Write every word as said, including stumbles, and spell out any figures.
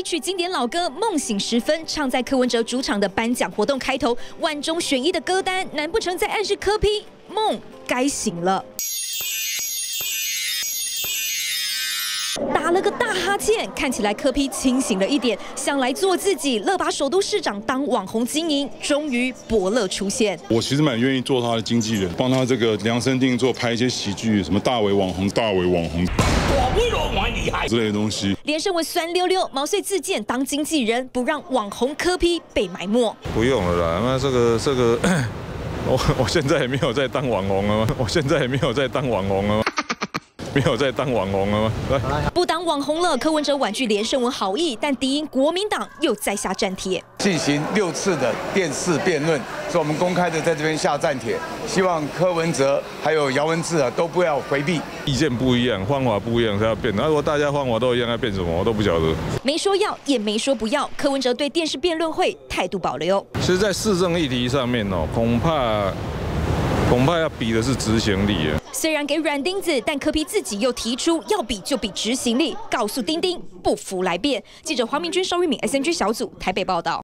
曲经典老歌《梦醒时分》唱在柯文哲主场的颁奖活动开头，万中选一的歌单，难不成在暗示柯 P 梦该醒了？ 打了个大哈欠，看起来柯 P 清醒了一点，想来做自己，乐把首都市长当网红经营。终于伯乐出现， 我其实蛮愿意做他的经纪人，帮他这个量身定做，拍一些喜剧，什么大伟网红、大伟网红，我不容我厉害之类的东西。 连胜文酸溜溜，毛遂自荐当经纪人，不让网红柯 P 被埋没。 不用了啦，那这个这个，我我现在也没有在当网红了吗？我现在也没有在当网红了吗？ 没有在当网红了吗？ 不当网红了，柯文哲婉拒连胜文好意，但敌营国民党又再下战帖， 进行六次的电视辩论，所以我们公开的在这边下战帖，希望柯文哲还有姚文智啊都不要回避。 意见不一样，方法不一样，才要变。那如果大家方法都一样，要变什么？我都不晓得。 没说要，也没说不要，柯文哲对电视辩论会态度保留。 其实，在市政议题上面哦，恐怕。 恐怕要比的是执行力啊！ 虽然给软钉子，但柯 P 自己又提出要比就比执行力，告诉丁丁不服来辩。记者黄明君、邵玉敏 S N G 小组台北报道。